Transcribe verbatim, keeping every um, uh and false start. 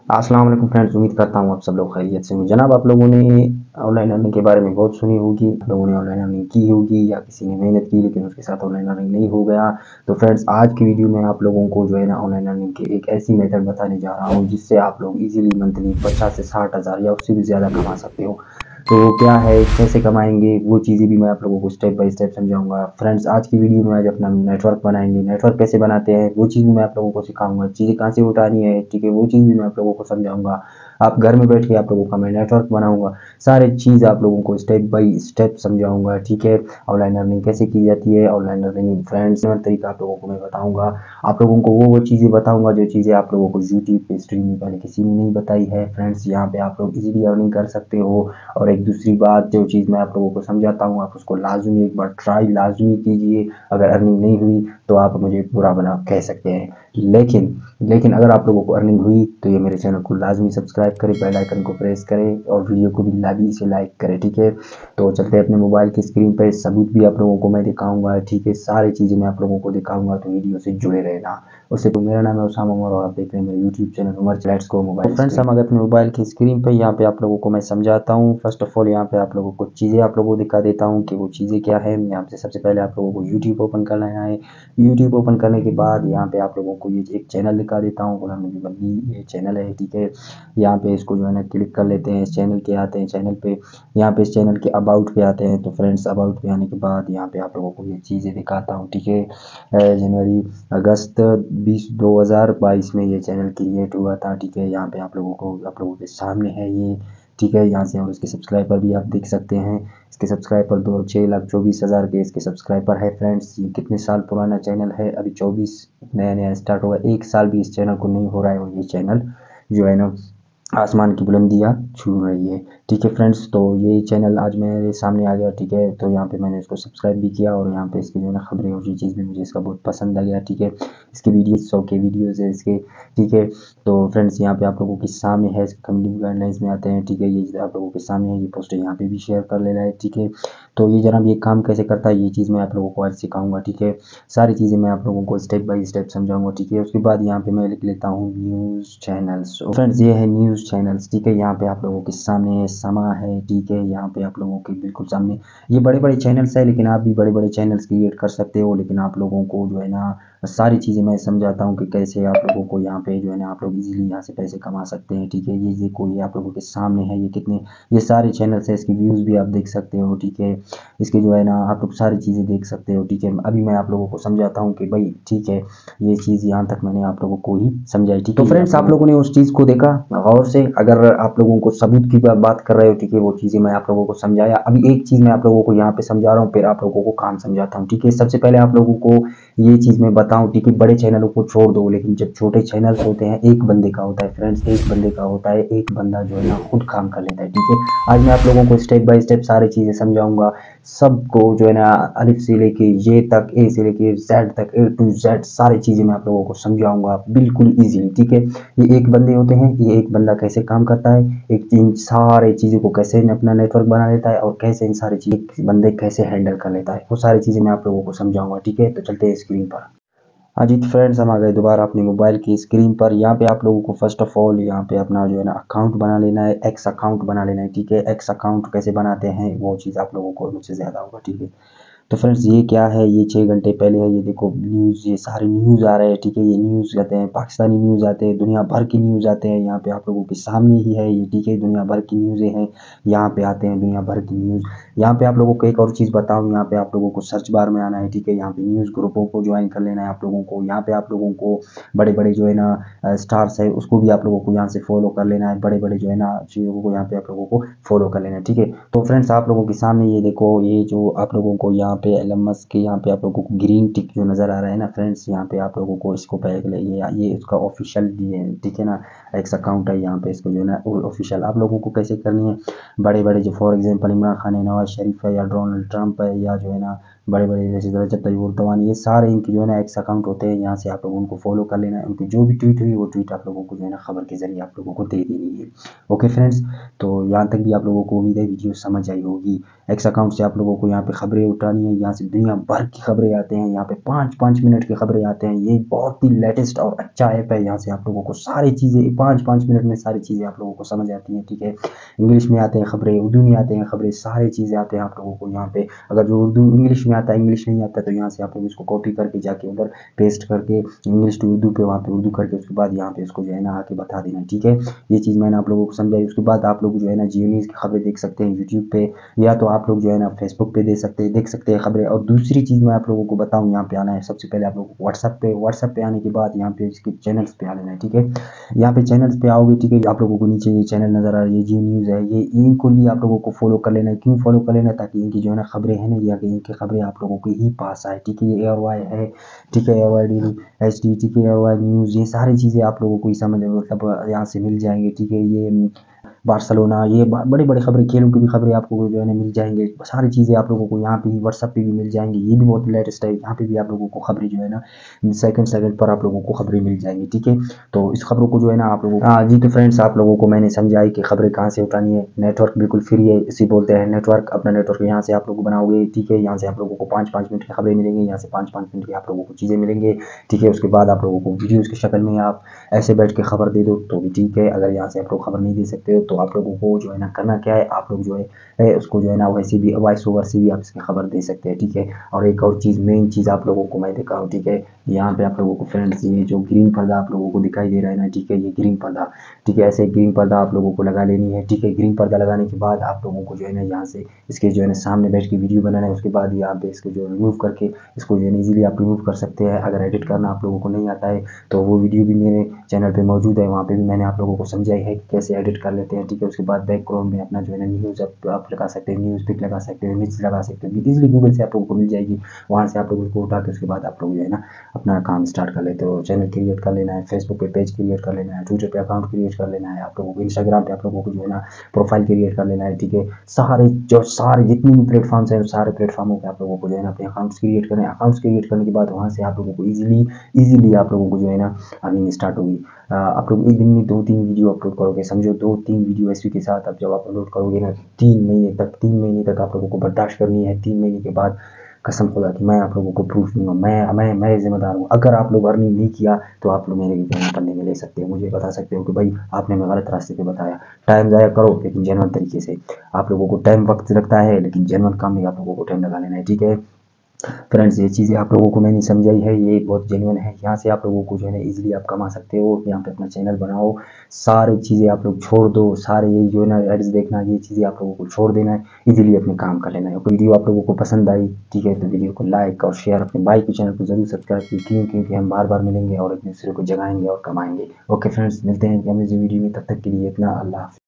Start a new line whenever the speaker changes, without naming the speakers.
अस्सलाम वालेकुम फ्रेंड्स, उम्मीद करता हूँ आप सब लोग खैरियत से होंगे। जनाब, आप लोगों ने ऑनलाइन अर्निंग के बारे में बहुत सुनी होगी, आप लोगों ने ऑनलाइन अर्निंग की होगी या किसी ने मेहनत की लेकिन उसके साथ ऑनलाइन अर्निंग नहीं हो गया। तो फ्रेंड्स, आज की वीडियो में आप लोगों को जो है ना ऑनलाइन अर्निंग की एक ऐसी मेथड बताने जा रहा हूँ जिससे आप लोग इजीली मंथली पचास से साठ हज़ार या उससे भी ज़्यादा कमा सकते हो। तो क्या है, कैसे कमाएंगे, वो चीज़ें भी मैं आप लोगों को स्टेप बाय स्टेप समझाऊंगा। फ्रेंड्स, आज की वीडियो में आज अपना नेटवर्क बनाएंगे, नेटवर्क कैसे बनाते हैं वो चीज़ भी मैं आप लोगों को सिखाऊंगा, चीज़ें कहाँ से उठानी है, ठीक है, वो चीज़ भी मैं आप लोगों को समझाऊंगा। आप घर में बैठ के आप लोगों का मैं नेटवर्क बनाऊंगा, सारी चीज़ आप लोगों को स्टेप बाय स्टेप समझाऊंगा, ठीक है। ऑनलाइन अर्निंग कैसे की जाती है, ऑनलाइन अर्निंग फ्रेंड्स तरीका आप लोगों को मैं बताऊंगा। आप लोगों को वो वो चीज़ें बताऊंगा जो चीज़ें आप लोगों को यूट्यूब पे स्ट्रीम में पहले किसी ने नहीं बताई है। फ्रेंड्स, यहाँ पे आप लोग इजीली अर्निंग कर सकते हो। और एक दूसरी बात, जो चीज़ मैं आप लोगों को समझाता हूँ आप उसको लाजमी एक बार ट्राई लाजमी कीजिए। अगर अर्निंग नहीं हुई तो आप मुझे बुरा भला कह सकते हैं, लेकिन लेकिन अगर आप लोगों को अर्निंग हुई तो ये मेरे चैनल को लाजमी सब्सक्राइब करें, बेल आइकन को प्रेस करें और वीडियो को भी लाजमी से लाइक करें, ठीक है। तो चलते हैं अपने मोबाइल की स्क्रीन पर, सबूत भी आप लोगों को मैं दिखाऊंगा, ठीक है, सारी चीज़ें मैं आप लोगों को दिखाऊंगा, तो वीडियो से जुड़े रहना। उससे तो मेरा नाम है उसामा उमर और आप देख रहे हैं मेरे यूट्यूब चैनल उमर चैट्स को मोबाइल। फ्रेंड्स, हम अगर अपने मोबाइल की स्क्रीन पर यहाँ पे आप लोगों को मैं समझाता हूँ। फर्स्ट ऑफ ऑल यहाँ पे आप लोगों को चीज़ें आप लोगों को दिखा देता हूँ कि वो चीज़ें क्या है। यहाँ पे सबसे पहले आप लोगों को यूट्यूब ओपन करना है। यूट्यूब ओपन करने के बाद यहाँ पे आप लोगों को ये एक चैनल दिखा देता हूँ, गुलाम नबी बल्ली ये चैनल है, ठीक है। यहाँ पे इसको जो है ना क्लिक कर लेते हैं, इस चैनल के आते हैं चैनल पे, यहाँ पे इस चैनल के अबाउट पे आते हैं। तो फ्रेंड्स, अबाउट पे आने के बाद यहाँ पे आप लोगों को ये चीज़ें दिखाता हूँ, ठीक है। जनवरी अगस्त बीस दो हज़ार बाईस में ये चैनल क्रिएट हुआ था, ठीक है। यहाँ पे आप लोगों को आप लोगों के सामने है ये, ठीक है। यहाँ से और इसके सब्सक्राइबर भी आप देख सकते हैं। इसके सब्सक्राइबर दो छः लाख चौबीस हज़ार के इसके सब्सक्राइबर है। फ्रेंड्स, ये कितने साल पुराना चैनल है, अभी चौबीस नया नया स्टार्ट हुआ, एक साल भी इस चैनल को नहीं हो रहा है और ये चैनल जो है ना आसमान की बुलंदियाँ छू रही है, ठीक है। फ्रेंड्स, तो ये चैनल आज मेरे सामने आ गया, ठीक है। तो यहाँ पे मैंने इसको सब्सक्राइब भी किया और यहाँ पे इसकी जो है ना खबरें और ये चीज़ भी मुझे इसका बहुत पसंद आ गया, ठीक है। इसके वीडियो सौ के वीडियोज़ है इसके, ठीक है। तो फ्रेंड्स, यहाँ पे आप लोगों के सामने है, कम्युनिटी गाइडलाइंस में आते हैं, ठीक है। ये आप लोगों के सामने है, ये पोस्टर यहाँ पे भी शेयर कर लेना है, ठीक है। तो ये जनाब ये काम कैसे करता है ये चीज़ मैं आप लोगों को आज सिखाऊंगा, ठीक है। सारी चीज़ें मैं आप लोगों को स्टेप बाय स्टेप समझाऊंगा, ठीक है। उसके बाद यहाँ पे मैं लिख लेता हूँ न्यूज़ चैनल्स। फ्रेंड्स, ये है न्यूज़ चैनल्स, ठीक है। यहाँ पे आप लोगों के सामने समा है, ठीक है। यहाँ पे आप लोगों के बिल्कुल सामने ये बड़े बड़े चैनल्स है, लेकिन आप भी बड़े बड़े चैनल्स क्रिएट कर सकते हो। लेकिन आप लोगों को जो है ना सारी चीज़ें मैं समझाता हूँ कि कैसे आप लोगों को यहाँ पे जो है ना आप लोग इजीली यहाँ से पैसे कमा सकते हैं, ठीक है। ये देखो, ये आप लोगों के सामने है, ये कितने ये सारे चैनल्स है, इसके व्यूज़ भी आप देख सकते हो, ठीक है। इसके जो है ना आप लोग सारी चीज़ें देख सकते हो, ठीक है। अभी मैं आप लोगों को समझाता हूँ कि भाई ठीक है, ये चीज़ यहाँ तक मैंने आप लोगों को ही समझाई, ठीक है। तो फ्रेंड्स, आप लोगों ने उस चीज़ को देखा गौर से, अगर आप लोगों को सबूत की बात कर रहे हो, ठीक है, वो चीज़ें मैं आप लोगों को समझाया। अभी एक चीज़ मैं आप लोगों को यहाँ पे समझा रहा हूँ, फिर आप लोगों को काम समझाता हूँ, ठीक है। सबसे पहले आप लोगों को ये चीज़ मैं बताऊँ, ठीक है, बड़े चैनलों को छोड़ दो, लेकिन जब छोटे चैनल्स होते हैं एक बंदे का होता है फ्रेंड्स, एक बंदे का होता है, एक बंदा जो है ना खुद काम कर लेता है, ठीक है। आज मैं आप लोगों को स्टेप बाय स्टेप सारी चीज़ें समझाऊंगा, सबको जो है ना अलिफ से लेके ये तक, ए से लेके जेड तक, ए टू जेड सारी चीज़ें मैं आप लोगों को समझाऊंगा बिल्कुल इजीली, ठीक है। ये एक बंदे होते हैं, ये एक बंदा कैसे काम करता है, एक इन सारे चीज़ों को कैसे अपना नेटवर्क बना लेता है और कैसे इन सारी चीज़ें बंदे कैसे हैंडल कर लेता है, वो सारी चीज़ें मैं आप लोगों को समझाऊंगा, ठीक है। तो चलते हैं स्क्रीन पर। हाँ जी, तो फ्रेंड्स, हम आ गए दोबारा अपनी मोबाइल की स्क्रीन पर। यहाँ पे आप लोगों को फर्स्ट ऑफ ऑल यहाँ पे अपना जो है ना अकाउंट बना लेना है, एक्स अकाउंट बना लेना है, ठीक है। एक्स अकाउंट कैसे बनाते हैं वो चीज़ आप लोगों को मुझसे ज़्यादा होगा, ठीक है। तो फ्रेंड्स, ये क्या है, ये छः घंटे पहले है, ये देखो न्यूज़, ये सारे न्यूज़ आ रहे हैं, ठीक है। ये न्यूज़ आते हैं, पाकिस्तानी न्यूज़ आते हैं, दुनिया भर की न्यूज़ आते हैं, यहाँ पे आप लोगों के सामने ही है ये, ठीक है। दुनिया भर की न्यूज़ें हैं, यहाँ पे आते हैं दुनिया भर की न्यूज़। यहाँ पे आप लोगों को एक और चीज़ बताऊँ, यहाँ पे आप लोगों को सर्च बार में आना है, ठीक है। यहाँ पे न्यूज़ ग्रुपों को ज्वाइन कर लेना है आप लोगों को। यहाँ पे आप लोगों को बड़े बड़े जो है ना स्टार्स है उसको भी आप लोगों को यहाँ से फॉलो कर लेना है, बड़े बड़े जो है ना चीज़ों को यहाँ पे आप लोगों को फॉलो कर लेना है, ठीक है। तो फ्रेंड्स, आप लोगों के सामने ये देखो, ये जो आप लोगों को यहाँ पे एलन मस्क के यहाँ पे आप लोगों को ग्रीन टिक जो नज़र आ रहा है ना फ्रेंड्स, यहाँ पे आप लोगों को इसको पैक ले, ये ये इसका ऑफिशियल है, ठीक है ना, एक्स अकाउंट है। यहाँ पे इसको जो है ना ऑफिशियल आप लोगों को कैसे करनी है, बड़े बड़े जो फॉर एग्जांपल इमरान खान है, नवाज शरीफ है, या डोनाल्ड ट्रंप है, या जो है ना बड़े बड़े जैसे रजब तैयब उर्दवान, ये सारे इनके जो है ना एक्स अकाउंट होते हैं। यहाँ से आप लोग उनको फॉलो कर लेना है, उनकी जो भी ट्वीट हुई वो ट्वीट आप लोगों को जो है ना खबर के जरिए आप लोगों को दे देनी है। ओके फ्रेंड्स, तो यहाँ तक भी आप लोगों को उम्मीद है वीडियो समझ आई होगी। एक्स अकाउंट से आप लोगों को यहाँ पे खबरें उठानी है, यहाँ से दुनिया भर की खबरें आते हैं, यहाँ पे पाँच पाँच मिनट की खबरें आते हैं। ये बहुत ही लेटेस्ट और अच्छा ऐप है, यहाँ से आप लोगों को सारी चीज़ें पाँच पाँच मिनट में सारी चीज़ें आप लोगों को समझ आती हैं, ठीक है। इंग्लिश में आते हैं खबरें, उर्दू में आते हैं खबरें, सारी चीज़ें आते हैं आप लोगों को यहाँ पे। अगर जो उर्दू इंग्लिश में आता है, इंग्लिश नहीं आता तो यहाँ से आप लोग इसको कॉपी करके जाके उधर पेस्ट करके इंग्लिश टू उर्दू पे वहाँ पे उर्दू करके उसके बाद यहाँ पे इसको जो है ना आके बता देना, ठीक है। ये चीज़ मैंने आप लोगों को समझाई। उसके बाद आप लोग जो है ना जियो न्यूज़ की खबरें देख सकते हैं यूट्यूब पे, या तो आप लोग जो है ना फेसबुक पे दे सकते हैं देख सकते हैं खबरें। और दूसरी चीज़ मैं आप लोगों को बताऊँ, यहाँ पे आना है सबसे पहले आप लोगों को व्हाट्सएप पे। व्हाट्सएप पे आने के बाद यहाँ पे इसके चैनल्स पे आ लेना है, ठीक है। यहाँ पे चैनल्स पे आओगे, ठीक है। आप लोगों को नीचे ये चैनल नज़र आ रही है, ये जियो न्यूज़ है, ये इनको भी आप लोगों को फॉलो कर लेना है। क्यों फॉलो कर लेना है? ताकि इनकी जो है ना खबरें हैं ना, या इनकी खबरें आप लोगों के ही पास आए, ठीक है। ये एयर वाई है, ठीक है, air Y D H D, ठीक है, एयर वाई न्यूज़, ये सारी चीज़ें आप लोगों को ही समझ मतलब यहाँ से मिल जाएंगे, ठीक है। ये बार्सिलोना, ये बड़ी बड़ी खबरें, खेलों की भी खबरें आपको जो है ना मिल जाएंगे। सारी चीज़ें आप लोगों को यहाँ पे ही व्हाट्सएप पे भी मिल जाएंगी, ये भी बहुत लेटेस्ट है। यहाँ पे भी आप लोगों को खबरें जो है ना सेकंड सेकंड पर आप लोगों को खबरें मिल जाएंगी, ठीक है। तो इस खबरों को जो है ना आप लोगों को, हाँ जी, तो फ्रेंड्स आप लोगों को मैंने समझाई कि खबरें कहाँ से उठानी है। नेटवर्क बिल्कुल फ्री है, इसी बोलते हैं नेटवर्क। अपना नेटवर्क यहाँ से आप लोग बनाओगे, ठीक है। यहाँ से आप लोगों को पाँच पाँच मिनट की खबरें मिलेंगी, यहाँ से पाँच पाँच मिनट की आप लोगों को चीज़ें मिलेंगे, ठीक है। उसके बाद आप लोगों को वीडियोज़ की शक्ल में आप ऐसे बैठ के खबर दे दो तो भी ठीक है। अगर यहाँ से आप लोग खबर नहीं दे सकते हो तो आप लोगों को जो है ना करना क्या है, आप लोग जो है उसको जो है ना वैसे भी वॉइस ओवर से भी आप इसकी खबर दे सकते हैं, ठीक है। और एक और चीज़, मेन चीज़ आप लोगों को मैं दिखा हूँ, ठीक है। यहाँ पे आप लोगों को फ्रेंड्स ये जो ग्रीन पर्दा आप लोगों को दिखाई दे रहा है ना, ठीक है, ये ग्रीन पर्दा, ठीक है। ऐसे ग्रीन पर्दा आप लोगों को लगा लेनी है, ठीक है। ग्रीन पर्दा लगाने के बाद आप लोगों को जो है ना यहाँ से इसके जो है ना सामने बैठ के वीडियो बनाना है। उसके बाद यहाँ पे इसको जो रिमूव करके इसको जो है ईजिली आप रिमूव कर सकते हैं। अगर एडिट करना आप लोगों को नहीं आता है तो वो वीडियो भी मेरे चैनल पे मौजूद है, वहाँ पे भी मैंने आप लोगों को समझाई है कि कैसे एडिट कर लेते हैं, ठीक है। उसके बाद बैकग्राउंड में अपना जो है ना न्यूज़ आप, आप लगा सकते हैं, न्यूज़ पिक लगा सकते हैं, इमेज लगा सकते हैं, इजीली गूगल से आप लोगों को मिल जाएगी। वहाँ से आप लोग उसको उठा के उसके बाद आप लोग जो है ना अपना काम स्टार्ट कर लेते हो। चैनल क्रिएट कर लेना है, फेसबुक पे पेज क्रिएट कर लेना है, ट्विटर पे अकाउंट क्रिएट कर लेना है आप लोगों को, इंस्टाग्राम पे आप लोगों को जो है ना प्रोफाइल क्रिएट कर लेना है, ठीक है। सारे जो सारे जितने भी प्लेटफॉर्म्स हैं सारे प्लेटफॉर्मों पे आप लोगों को जो है ना अपने अकाउंट्स क्रिएट करने हैं। अकाउंट्स क्रिएट करने के बाद वहाँ से आप लोगों को ईजिली ईजिली आप लोगों को जो है ना अर्निंग स्टार्ट होगी। आप लोग एक दिन में दो तीन वीडियो अपलोड करोगे, समझो दो तीन वीडियो एसवी के साथ अब जब आप अपलोड करोगे ना, तीन महीने तक तीन महीने तक आप लोगों को बर्दाश्त करनी है। तीन महीने के बाद कसम खुदा की मैं आप लोगों को प्रूफ दूंगा, मैं मैं मैं जिम्मेदार हूँ। अगर आप लोग अर्निंग नहीं किया तो आप लोग मेरे जो पन्ने में ले सकते हो, मुझे बता सकते हो कि भाई आपने हमें गलत रास्ते पे बताया। टाइम ज़ाया करो लेकिन जेन्युइन तरीके से। आप लोगों को टाइम वक्त लगता है लेकिन जेन्युइन काम में आप लोगों को टाइम लगा लेना है, ठीक है। फ्रेंड्स ये चीज़ें आप लोगों को मैंने समझाई है, ये बहुत जेन्युइन है। यहाँ से आप लोगों को जो है ना ईजिली आप कमा सकते हो। यहाँ पे अपना चैनल बनाओ, सारी चीज़ें आप लोग छोड़ दो, सारे ये जो है ना एड्स देखना, ये चीज़ें आप लोगों को छोड़ देना है, ईजिली अपने काम कर लेना है। वीडियो आप लोगों को पसंद आई, ठीक है, तो वीडियो को लाइक और शेयर, अपने भाई के चैनल को जरूर सब्सक्राइब कीजिए, क्यों क्योंकि हम बार बार मिलेंगे और एक दूसरे को जगाएंगे और कमाएंगे। ओके फ्रेंड्स, मिलते हैं अगली वीडियो में, तब तक के लिए इतना, अल्लाह हाफ़िज़।